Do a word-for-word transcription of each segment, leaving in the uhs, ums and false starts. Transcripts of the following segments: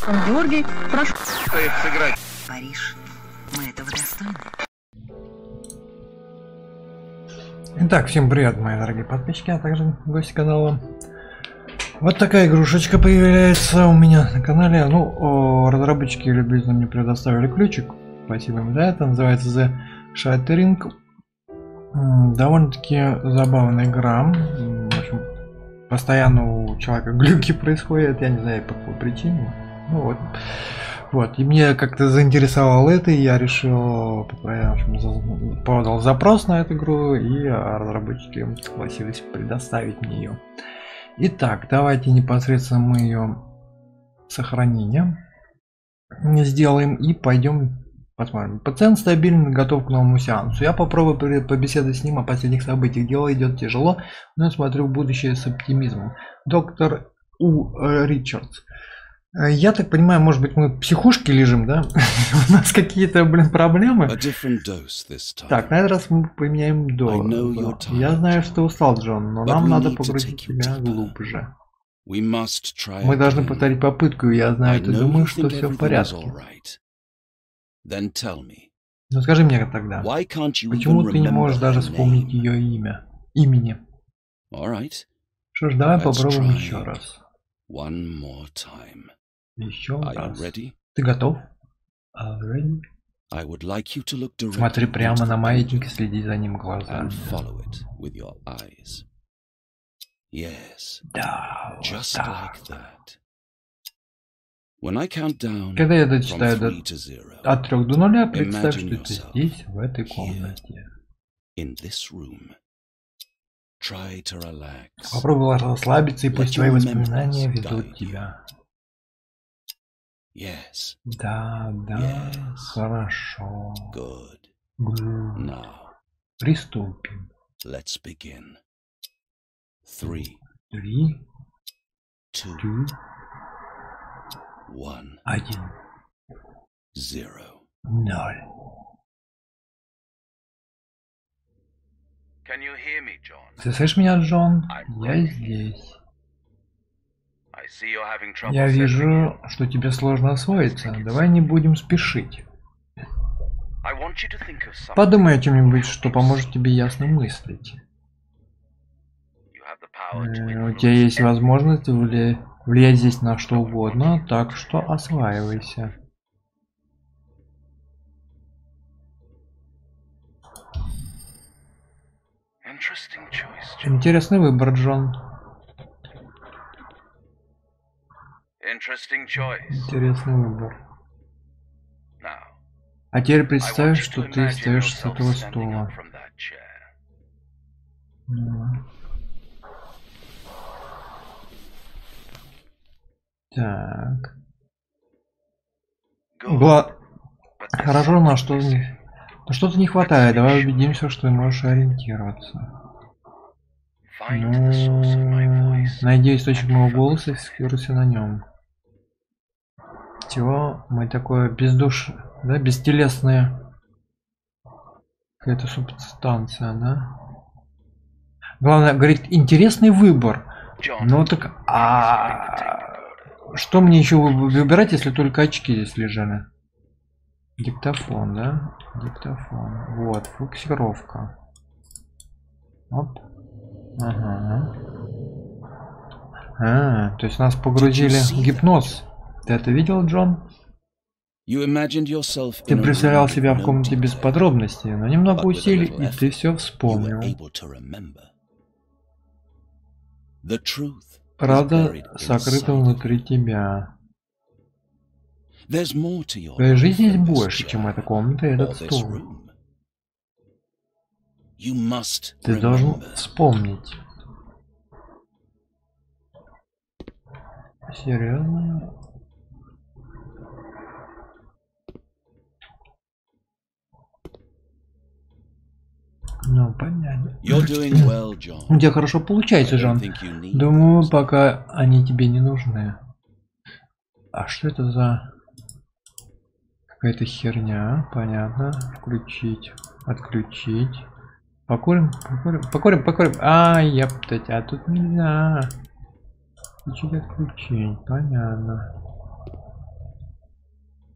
Георгий, прошу. Стоит сыграть. Париж, мы этого достойны. Итак, всем привет, мои дорогие подписчики, а также гости канала. Вот такая игрушечка появляется у меня на канале. Ну, о, разработчики любезно мне предоставили ключик. Спасибо им за это. Называется The Shattering. Довольно-таки забавная игра. В общем, постоянно у человека глюки происходят. Я не знаю, по какой причине. Ну вот. Вот. И мне как-то заинтересовало это, и я решил, в общем, подал запрос на эту игру, и разработчики согласились предоставить мне ее. Итак, давайте непосредственно мы ее сохранение сделаем и пойдем посмотрим. Пациент стабилен, готов к новому сеансу. Я попробую побеседовать с ним о последних событиях. Дело идет тяжело, но я смотрю в будущее с оптимизмом. Доктор У. Ричардс. Я так понимаю, может быть, мы в психушке лежим, да? У нас какие-то, блин, проблемы. Так, на этот раз мы поменяем дозу. Я знаю, что устал, Джон, но нам надо погрузить тебя глубже. Мы должны повторить попытку, и я знаю, ты думаешь, что все в порядке. Ну скажи мне тогда, почему ты не можешь даже вспомнить ее имя? Имени? Что ж, давай попробуем еще раз. Еще раз. Ты готов? Already? Смотри прямо на маятник и следи за ним глазами. Да, вот так. Когда я дочитаю до... от трех до нуля, представь, что ты здесь, в этой комнате. Попробуй расслабиться, и пусть твои воспоминания ведут тебя. Yes. Да, да, yes. Хорошо. Good. Good. Now. Приступим. Let's begin. Three. Три. Two. Two. One. Один. Zero. Ноль. Can you hear me, John? Ты слышишь меня, Джон? Я здесь. Я вижу, что тебе сложно освоиться. Давай не будем спешить. Подумай о чем-нибудь, что поможет тебе ясно мыслить. Э, у тебя есть возможность вли... влиять здесь на что угодно, так что осваивайся. Интересный выбор, Джон. Интересный выбор. А теперь представь, что ты встаешь с этого стула. Так. Гла... Хорошо, на что не... что-то не хватает. Давай убедимся, что ты можешь ориентироваться. Ну... Найди источник моего голоса и сфокусируйся на нем. Чего мы такое бездушное, да, бестелесная какая-то субстанция, да? Главное, говорит, интересный выбор. Ну так, а что мне еще выбирать, если только очки здесь лежали? Диктофон, да? Диктофон. Вот, фокусировка. Оп. Ага. А, то есть нас погрузили в гипноз. Ты это видел, Джон? Ты представлял себя в комнате без подробностей, но немного усилий, и ты все вспомнил. Правда сокрыта внутри тебя. Твоей жизни есть больше, чем эта комната и этот стул. Ты должен вспомнить. Серьезно? Ну, понятно. Well, у тебя хорошо получается, Джон. Думаю, пока они тебе не нужны. А что это за какая-то херня? Понятно. Включить, отключить. Покурим, покурим, покурим, покурим. А, ептать, а тут нельзя. Включить, отключить. Понятно.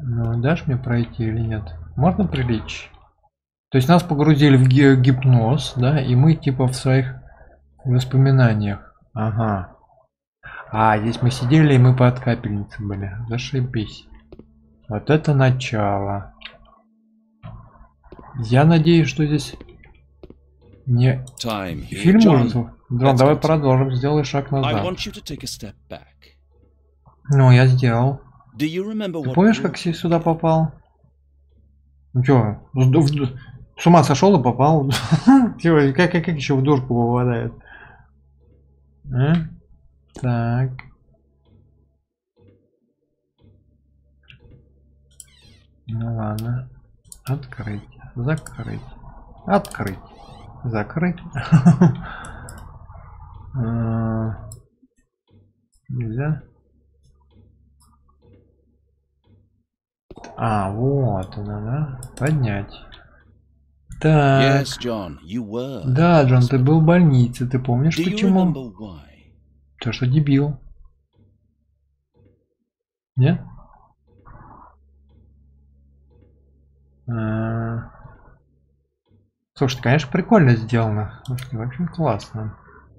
Ну, дашь мне пройти или нет? Можно прилечь? То есть нас погрузили в ги- гипноз, да, и мы типа в своих воспоминаниях. Ага. А, здесь мы сидели и мы под капельницей были. Зашибись. Вот это начало. Я надеюсь, что здесь не Time here, фильм John. ужасов. Джон, let's давай continue. продолжим. Сделай шаг I назад. want you to take a step back. Ну, я сделал. Do you remember Ты what помнишь, как brought я you сюда here? попал? Ну чё, в- в- с ума сошел и попал? Чё, как, как, как еще в дурку попадает? А? Так. Ну ладно. Открыть. Закрыть. Открыть. Закрыть. А, нельзя. А, вот она, да? Поднять. Так. Yes, John, you were. Да, Джон, ты был в больнице. Ты помнишь Do you почему? remember why? То, что дебил. Нет? А... Слушай, конечно, прикольно сделано. Слушай, вообще классно.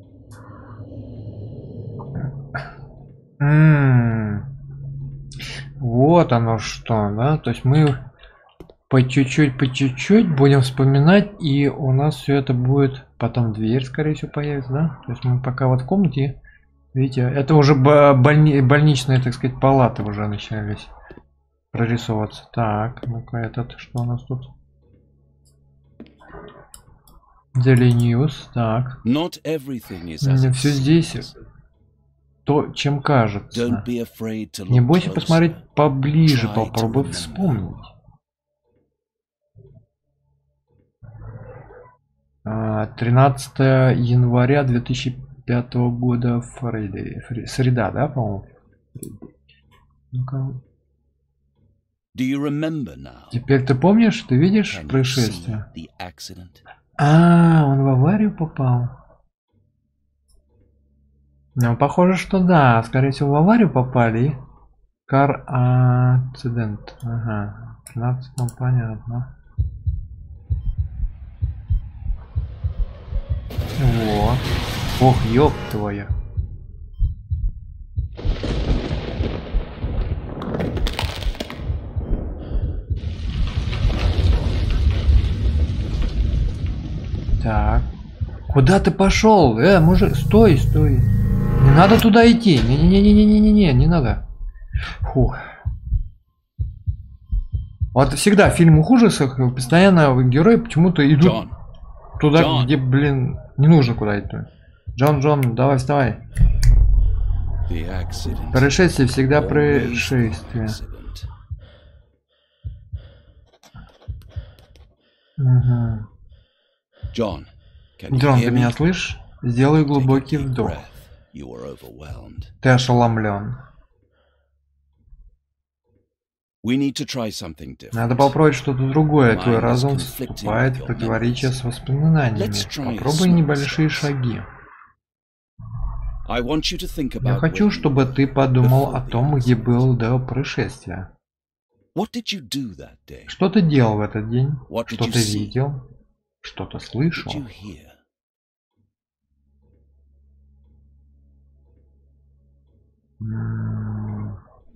М-м-м. Вот оно что, да? То есть мы по чуть-чуть, по чуть-чуть будем вспоминать, и у нас все это будет потом дверь, скорее всего, появится, да? То есть мы пока вот в комнате, видите, это уже больни больничные, так сказать, палаты уже начались прорисовываться. Так, ну-ка, этот, что у нас тут? Daily News, так. Not everything is as it Все здесь seems. то, чем кажется. Don't be afraid to Не look бойся closer. посмотреть поближе, Try to попробуй remember. вспомнить. А, тринадцатое января две тысячи пятого года, Фрейде, Фри- среда, да, по-моему? Ну-ка. Do you remember now? Теперь ты помнишь, ты видишь Can you происшествие? see the accident? А, он в аварию попал. Ну, похоже, что да. Скорее всего, в аварию попали. Кар акцидент. Ага. тринадцать, ну понятно. Вот. Ох, ёб твоя. Так. Куда ты пошел? Э, мужик, стой, стой. Не надо туда идти. Не-не-не-не-не-не-не, не надо. Фух. Вот всегда в фильмах ужасах постоянно герои почему-то идут John, туда, Джон. где, блин, не нужно куда идти. Джон, Джон, давай, вставай. the accident. Происшествие всегда Always the происшествие. accident. Угу. John, can you Джон, hear ты me? меня слышишь? Сделай Take a глубокий deep вдох. breath. You are overwhelmed. Ты ошеломлен. We need to try something different. Надо попробовать что-то другое. Твой Mind is разум conflicting вступает with в your противоречие memories. с воспоминаниями. Let's try Попробуй small небольшие steps. шаги. I want you to think Я about хочу, where you чтобы were ты подумал before о the том, где accident. был до происшествия. What did you do that day? Что ты делал в этот день? What did Что you ты see? видел? Что ты What did слышал? you hear? М,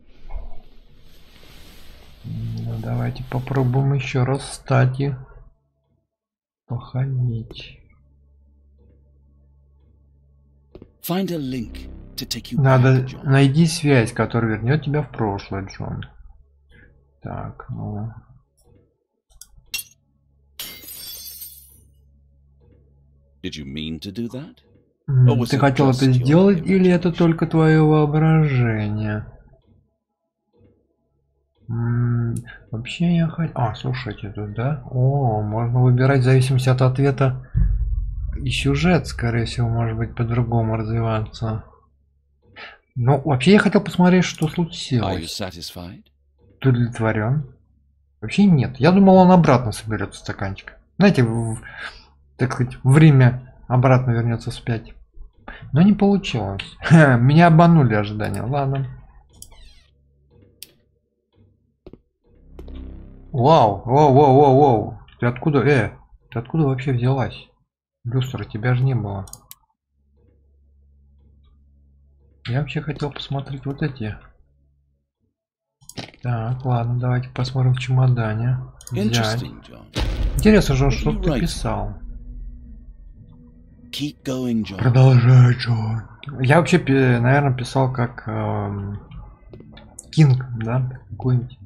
Ну, давайте попробуем еще раз встать и походить. Find a link to take you Надо back, John. найди связь, которая вернет тебя в прошлое, Джон. Так, ну. Did you mean to do that? М, was Ты it хотел just это your сделать, или это imagination? только твое воображение? М, Вообще я хотел... А, слушайте, тут, да? О, можно выбирать в зависимости от ответа. И сюжет, скорее всего, может быть по-другому развиваться. Ну, вообще я хотел посмотреть, что Are you случилось. satisfied? Ты удовлетворен? Вообще нет. Я думал, он обратно соберет стаканчик. Знаете, в- так сказать, время обратно вернется вспять. Но не получилось. Меня обманули ожидания. Ладно. Вау, вау, вау, вау, вау. Ты откуда, э, ты откуда вообще взялась? Люстра, тебя же не было. Я вообще хотел посмотреть вот эти. Так, ладно, давайте посмотрим в чемодане. Взять. Interesting, John. Интересно же, What что you ты writing? писал. Keep going, John. Продолжай, Джон. Я вообще, наверное, писал как эм, Кинг, да? Какой-нибудь.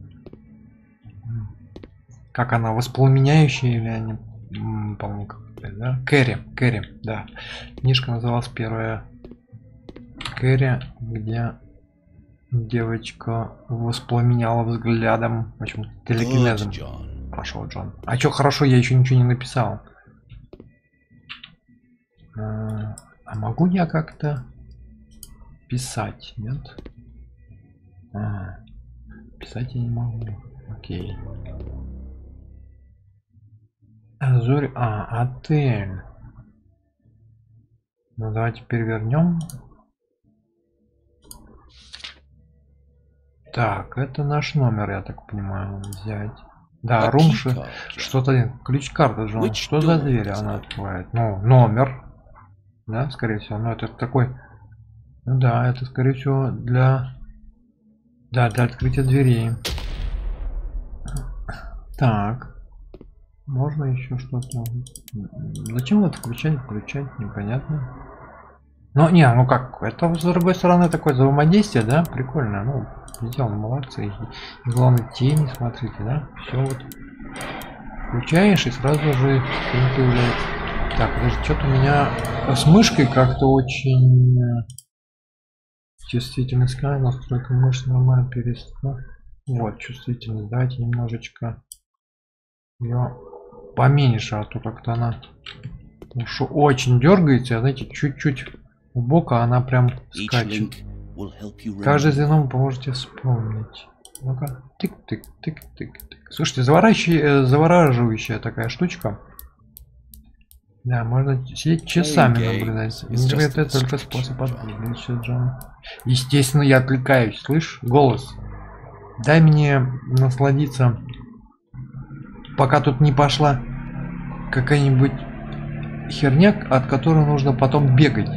Как она, воспламеняющая или они, м, по-моему, как-то, да? Кэрри, Кэрри, да. Книжка называлась первая Кэрри, где девочка воспламеняла взглядом, в общем, Good, телекинезом. John. Пошел Джон. А чё хорошо, я еще ничего не написал. А, а могу я как-то писать, нет? А, писать я не могу. Окей. Азори, а, отель. Ну давайте перевернем. Так, это наш номер, я так понимаю, взять. Да, A румши. key card, John. Что-то, ключ-карта же. Which Что за door дверь is она that? открывает? Ну, номер. Да, скорее всего. Ну, это такой... Ну да, это, скорее всего, для... Да, для открытия дверей. Так. Можно еще что-то... Зачем это включать, включать? Непонятно. Ну, не, ну как, это, с другой стороны, такое взаимодействие, да? Прикольно. Ну, сделано, молодцы. И, и главное, тени, смотрите, да? Все вот. Включаешь, и сразу же фильм появляется. Так, подожди, что-то у меня с мышкой как-то очень... Чувствительность экрана, настройка мышц нормально перестала. Вот, чувствительность. Давайте немножечко ее поменьше, а то как-то она уж очень дергается, знаете, чуть-чуть у бока она прям Each скачет. link will help you Каждое remember. звено вы поможете вспомнить. Ну-ка, тык-тык-тык-тык-тык. Слушайте, заворачивающая, завораживающая такая штучка. Да, можно сидеть часами наблюдать. Интернет это только способ отвлечься, Джон. Естественно, я отвлекаюсь. Слышь, голос. Дай мне насладиться, пока тут не пошла какая-нибудь херня, от которой нужно потом бегать.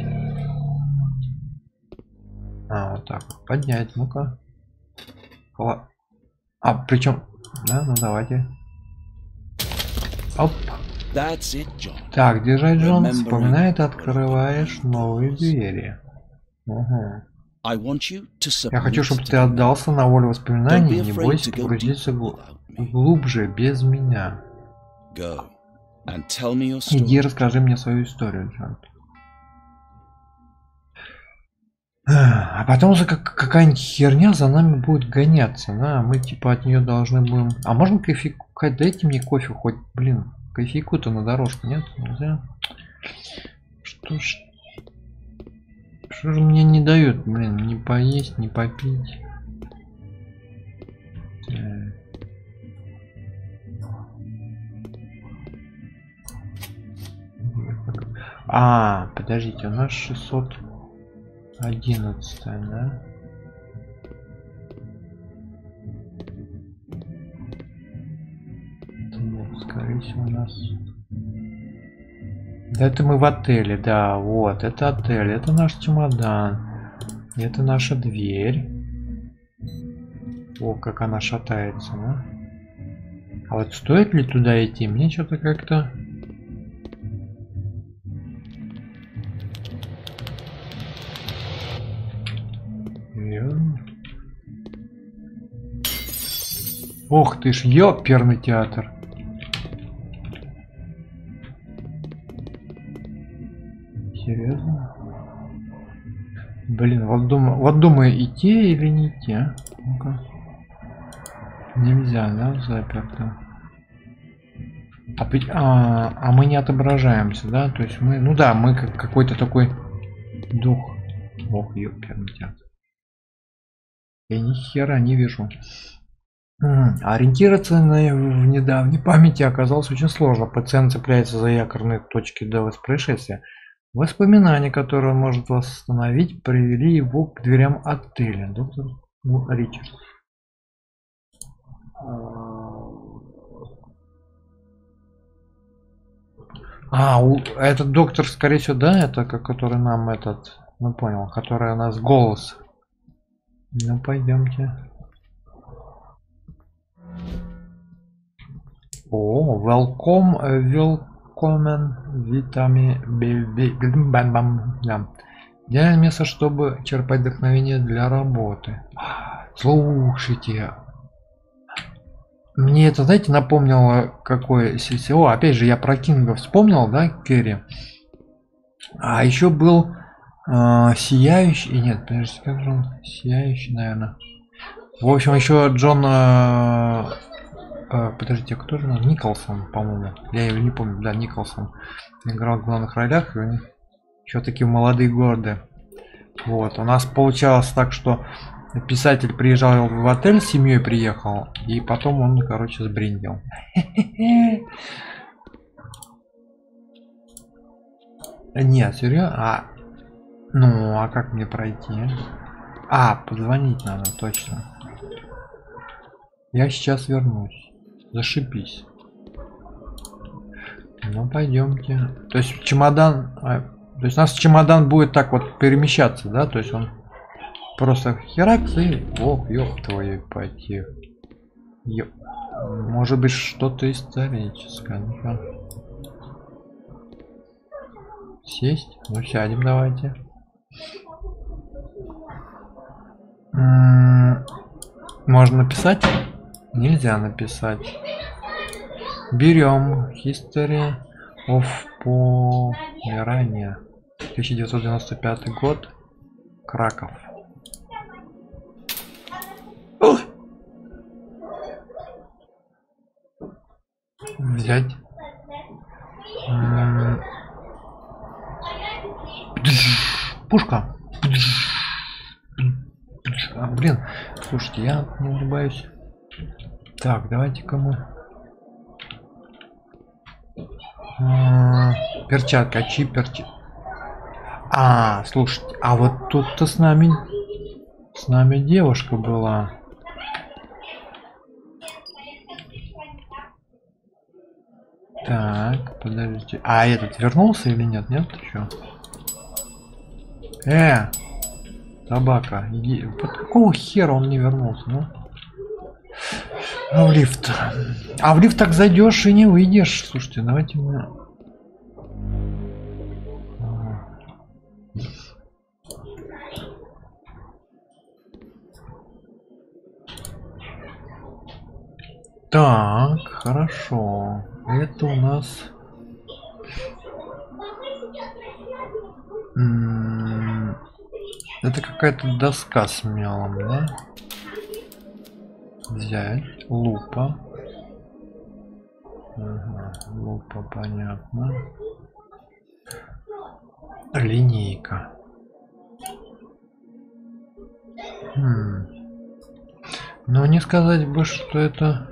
А, вот так. Поднять, ну-ка. Хла... А, причем... Да, ну давайте. Оп. That's it, John. Так, держать, Джон. Remembering Вспоминает, what открываешь it новые was. двери. Угу. I want you to Я хочу, submit чтобы to ты the отдался на волю Don't воспоминаний. be Не afraid бойся to go погрузиться deep гл- without me. глубже, без меня. Go and tell me your Иди, story. расскажи мне свою историю, Джон. А потом за как- какая-нибудь херня за нами будет гоняться, да? Мы типа от нее должны будем. А можно кофейку? Дайте мне кофе хоть, блин, кофейку-то на дорожку, нет? Нельзя. Что ж, что же мне не дают, блин, не поесть, не попить. Э. А, подождите, у нас шестьсот одиннадцатая, да? Нет, скорее всего у нас... Да это мы в отеле, да, вот, это отель, это наш чемодан, это наша дверь. О, как она шатается, да? А вот стоит ли туда идти? Мне что-то как-то... Ох ты ж, ёперный театр. Серьезно? Блин, вот думаю, вот думаю, идти или не идти, а? Ну-ка. Нельзя, да, заперто. А, а, а мы не отображаемся, да? То есть мы, ну да, мы как какой-то такой дух. Ох, ёперный театр. Я ни хера не вижу. М-м, ориентироваться на, в недавней памяти оказалось очень сложно. Пациент цепляется за якорные точки до происшествия. Воспоминания, которые он может восстановить, привели его к дверям отеля. Доктор ну, Ричард. А, у, этот доктор, скорее всего, да, это как который нам этот, ну понял, который у нас голос. Ну пойдемте. О, welcome, welcome, витами, бам бам, да. Идеальное место, чтобы черпать вдохновение для работы. Слушайте, мне это, знаете, напомнило какое ССО. Опять же, я про Кинга вспомнил, да, Керри. А еще был э, Сияющий. Нет, подождите, как же он? Сияющий, наверное. В общем, еще Джон... Э, э, подождите, кто же он? Николсон, по-моему. Я его не помню. Да, Николсон. Играл в главных ролях. И у них еще такие молодые годы. Вот. У нас получалось так, что писатель приезжал в отель, с семьей приехал, и потом он, короче, сбриндил. Нет, серьезно? А, ну, а как мне пройти? А, позвонить надо, точно. Я сейчас вернусь. Зашибись. Ну, пойдемте. То есть чемодан... То есть у нас чемодан будет так вот перемещаться, да? То есть он... Просто херакс и... Ох, ёб твою потех. Ёб. Может быть что-то историческое. Ну-ка. Сесть? Ну сядем давайте. М-м-м. Можно написать? Нельзя написать. Берем History of Pomerania. тысяча девятьсот девяносто пятый год. Краков. Взять. Пушка. А, блин, слушайте, я не улыбаюсь. Так, давайте-ка мы. А, перчатка, чип, перчатка. А, слушайте, а вот тут-то с нами, с нами девушка была. Так, подождите. А этот вернулся или нет? Нет, еще. Э, собака, иди. Под какого хера он не вернулся, ну? А в лифт. А в лифт так зайдешь и не выйдешь. Слушайте, давайте мы. Так, хорошо. Это у нас... М-м- это какая-то доска с мелом, да? Взять. Лупа. Ага, лупа, понятно. Линейка. Хм. Но не сказать бы, что это...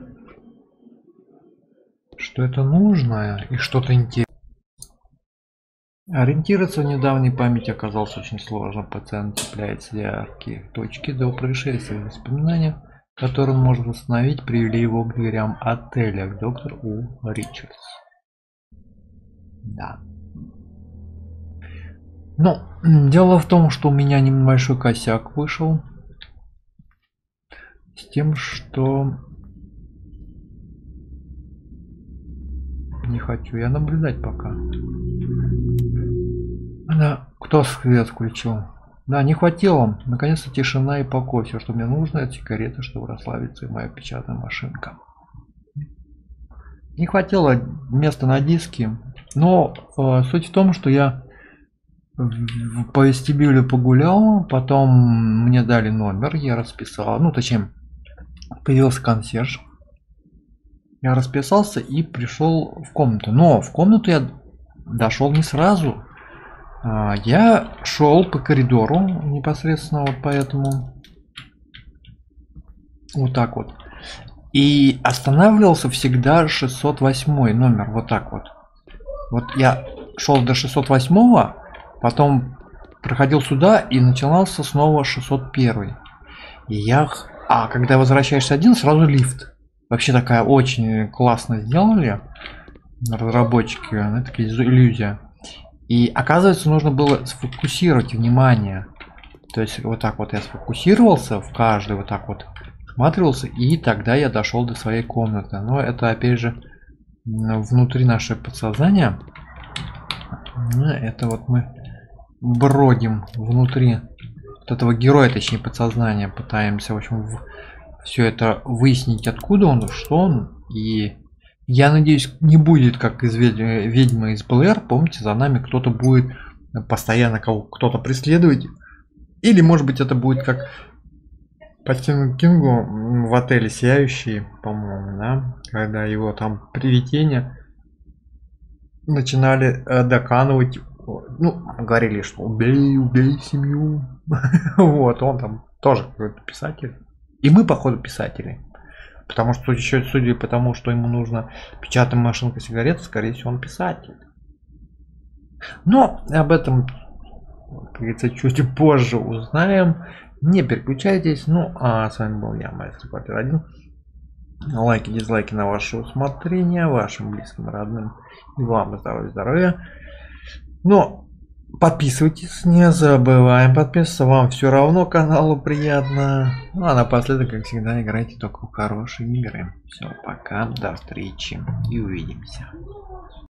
что это нужное и что-то интересное. Ориентироваться в недавней памяти оказалось очень сложно. Пациент цепляется яркие точки до происшествия. Воспоминания, которые он может восстановить, привели его к дверям отеля, к доктору У. Ричардс. Да. Но дело в том, что у меня небольшой косяк вышел. С тем, что... Не хочу я наблюдать пока. Да, кто свет включил? Да, не хватило. Наконец-то тишина и покой. Все, что мне нужно, это сигареты, чтобы расслабиться, и моя печатная машинка. Не хватило места на диске. Но э, суть в том, что я в, по вестибюлю погулял, потом мне дали номер, я расписал. Ну, точнее, появился консьерж. Я расписался и пришел в комнату. Но в комнату я дошел не сразу. Я шел по коридору непосредственно вот поэтому. Вот так вот. И останавливался всегда шестьсот восьмой номер. Вот так вот. Вот я шел до шестьсот восьмого, потом проходил сюда и начинался снова шестьсот первый. И я... А, когда возвращаешься один, сразу лифт. Вообще такая очень классно сделали. разработчики, ну, такая иллюзия. И оказывается, нужно было сфокусировать внимание. То есть вот так вот я сфокусировался в каждый, вот так вот всматривался, и тогда я дошел до своей комнаты. Но это опять же внутри нашего подсознания. Это вот мы бродим внутри вот этого героя, точнее подсознания, пытаемся, в общем, все это выяснить, откуда он, что он. И я надеюсь, не будет как из ведьмы, ведьмы из Блэр. Помните, за нами кто-то будет постоянно кого кто-то преследовать. Или может быть это будет как по Стивену Кингу в отеле «Сияющий», по-моему, да, когда его там привидения начинали э, доканывать, ну, говорили, что убей, убей семью. Вот, он там тоже какой-то писатель. И мы, походу, писатели. Потому что еще, судя по тому, что ему нужно печатать машинка сигарет, скорее всего, он писатель. Но об этом, как говорится, чуть позже узнаем. Не переключайтесь. Ну, а с вами был я, Маэстро Квартира один. Лайки, дизлайки на ваше усмотрение, вашим близким, родным. И вам здоровья, здоровья. Но подписывайтесь, не забываем подписываться. Вам все равно каналу приятно. Ну а напоследок, как всегда, играйте только в хорошие игры. Все, пока, до встречи и увидимся.